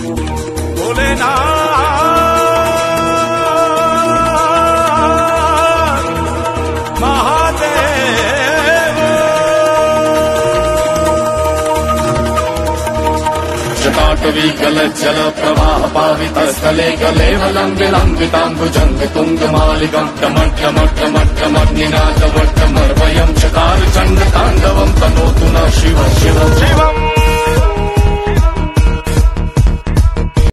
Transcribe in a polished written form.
जटाटवी गलज्जल प्रवाह पावितस्थले गलेवलम्बिलम्बिताम्बुजङ्ग तुङ्गमालिकम् टमट्टमट्टमट्टमग्निनादवट्टमर्वयम् चकार चण्डताण्डवम् तनोतु न शिव शिव शिव